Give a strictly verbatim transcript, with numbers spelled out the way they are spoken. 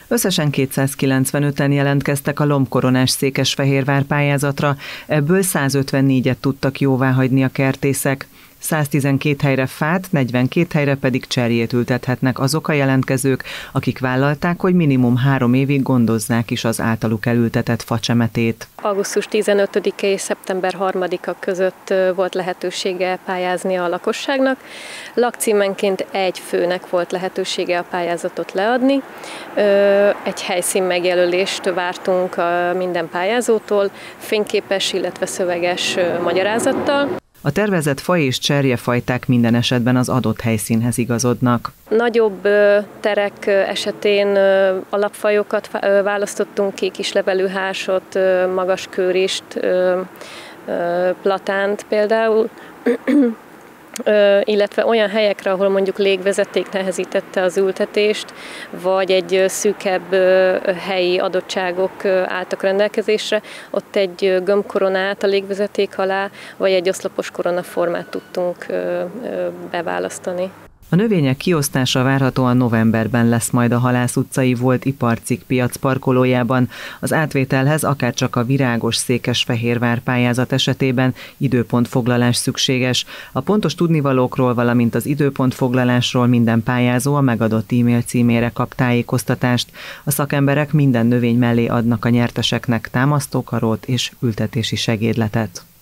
Összesen kétszázkilencvenöten jelentkeztek a lombkoronás Székesfehérvár pályázatra, ebből százötvennégyet tudtak jóváhagyni a kertészek. száztizenkét helyre fát, negyvenkét helyre pedig cserjét ültethetnek azok a jelentkezők, akik vállalták, hogy minimum három évig gondozzák is az általuk elültetett facsemetét. augusztus tizenötödike és szeptember harmadika között volt lehetősége pályázni a lakosságnak. Lakcímenként egy főnek volt lehetősége a pályázatot leadni. Egy helyszín megjelölést vártunk minden pályázótól, fényképes, illetve szöveges magyarázattal. A tervezett fa és cserjefajták minden esetben az adott helyszínhez igazodnak. Nagyobb terek esetén alapfajokat választottunk ki, kislevelű hársot, magas kőrist, platánt például, illetve olyan helyekre, ahol mondjuk légvezeték nehezítette az ültetést, vagy egy szűkebb helyi adottságok álltak rendelkezésre, ott egy gömbkoronát a légvezeték alá, vagy egy oszlopos koronaformát tudtunk beválasztani. A növények kiosztása várhatóan novemberben lesz majd a Halász utcai Volt Iparcikk piac parkolójában. Az átvételhez akárcsak a virágos Székesfehérvár pályázat esetében időpontfoglalás szükséges. A pontos tudnivalókról, valamint az időpontfoglalásról minden pályázó a megadott e-mail címére kap tájékoztatást. A szakemberek minden növény mellé adnak a nyerteseknek támasztókarót és ültetési segédletet.